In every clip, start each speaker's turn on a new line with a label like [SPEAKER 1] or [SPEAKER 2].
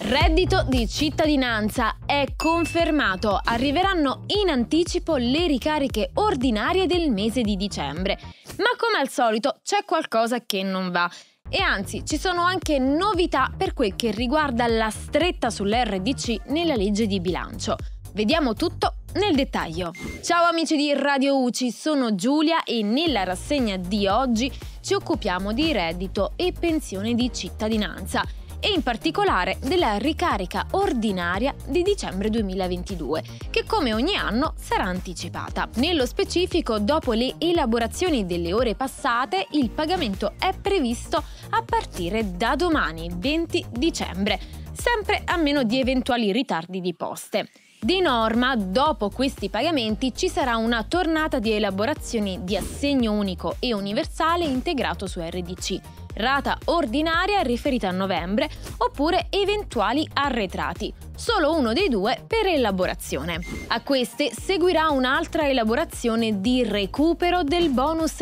[SPEAKER 1] Reddito di cittadinanza. È confermato, arriveranno in anticipo le ricariche ordinarie del mese di dicembre. Ma come al solito c'è qualcosa che non va. E anzi, ci sono anche novità per quel che riguarda la stretta sull'RDC nella legge di bilancio. Vediamo tutto nel dettaglio. Ciao amici di Radio UCI, sono Giulia e nella rassegna di oggi ci occupiamo di reddito e pensione di cittadinanza e in particolare della ricarica ordinaria di dicembre 2022, che come ogni anno sarà anticipata. Nello specifico, dopo le elaborazioni delle ore passate, il pagamento è previsto a partire da domani, 20 dicembre, sempre a meno di eventuali ritardi di poste. Di norma, dopo questi pagamenti ci sarà una tornata di elaborazioni di assegno unico e universale integrato su RDC, rata ordinaria riferita a novembre oppure eventuali arretrati, solo uno dei due per elaborazione. A queste seguirà un'altra elaborazione di recupero del bonus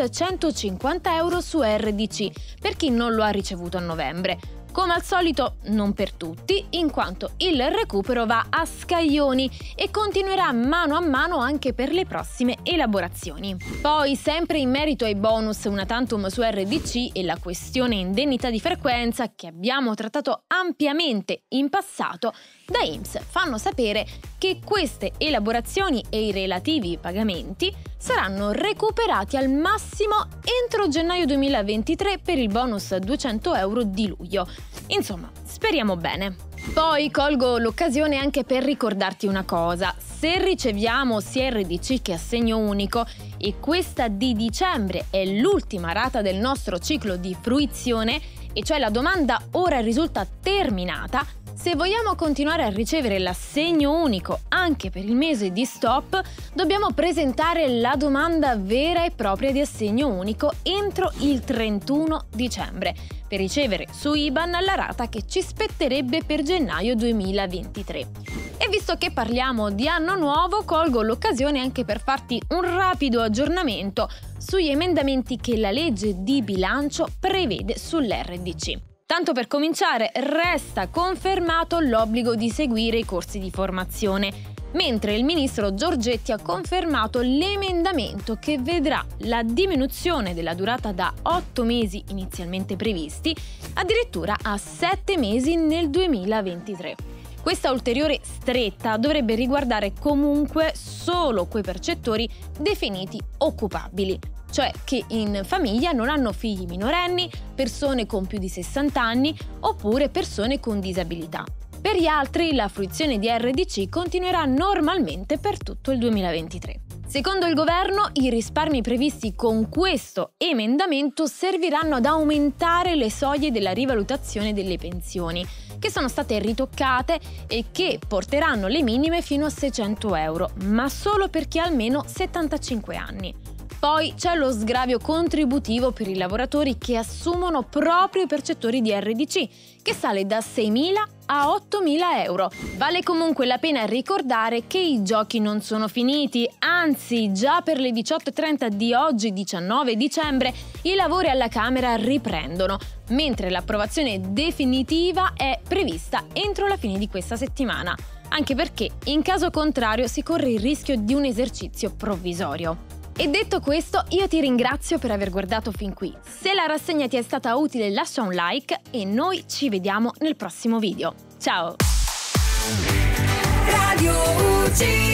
[SPEAKER 1] 150 euro su RDC per chi non lo ha ricevuto a novembre. Come al solito non per tutti, in quanto il recupero va a scaglioni e continuerà mano a mano anche per le prossime elaborazioni. Poi, sempre in merito ai bonus una tantum su RDC e la questione indennità di frequenza che abbiamo trattato ampiamente in passato, da INPS fanno sapere che queste elaborazioni e i relativi pagamenti saranno recuperati al massimo entro gennaio 2023 per il bonus 200 euro di luglio. Insomma, speriamo bene. Poi colgo l'occasione anche per ricordarti una cosa: se riceviamo sia RDC che assegno unico e questa di dicembre è l'ultima rata del nostro ciclo di fruizione, e cioè la domanda ora risulta terminata, se vogliamo continuare a ricevere l'assegno unico anche per il mese di stop, dobbiamo presentare la domanda vera e propria di assegno unico entro il 31 dicembre per ricevere su IBAN la rata che ci spetterebbe per gennaio 2023. E visto che parliamo di anno nuovo, colgo l'occasione anche per farti un rapido aggiornamento sugli emendamenti che la legge di bilancio prevede sull'RDC. Tanto per cominciare, resta confermato l'obbligo di seguire i corsi di formazione, mentre il ministro Giorgetti ha confermato l'emendamento che vedrà la diminuzione della durata da 8 mesi inizialmente previsti addirittura a 7 mesi nel 2023. Questa ulteriore stretta dovrebbe riguardare comunque solo quei percettori definiti occupabili, cioè che in famiglia non hanno figli minorenni, persone con più di 60 anni oppure persone con disabilità. Per gli altri la fruizione di RDC continuerà normalmente per tutto il 2023. Secondo il governo, i risparmi previsti con questo emendamento serviranno ad aumentare le soglie della rivalutazione delle pensioni, che sono state ritoccate e che porteranno le minime fino a 600 euro, ma solo per chi ha almeno 75 anni. Poi c'è lo sgravio contributivo per i lavoratori che assumono proprio i percettori di RDC, che sale da 6.000 a 8.000 euro. Vale comunque la pena ricordare che i giochi non sono finiti, anzi già per le 18:30 di oggi, 19 dicembre, i lavori alla Camera riprendono, mentre l'approvazione definitiva è prevista entro la fine di questa settimana, anche perché in caso contrario si corre il rischio di un esercizio provvisorio. E detto questo, io ti ringrazio per aver guardato fin qui. Se la rassegna ti è stata utile, lascia un like e noi ci vediamo nel prossimo video. Ciao!
[SPEAKER 2] Radio UCI.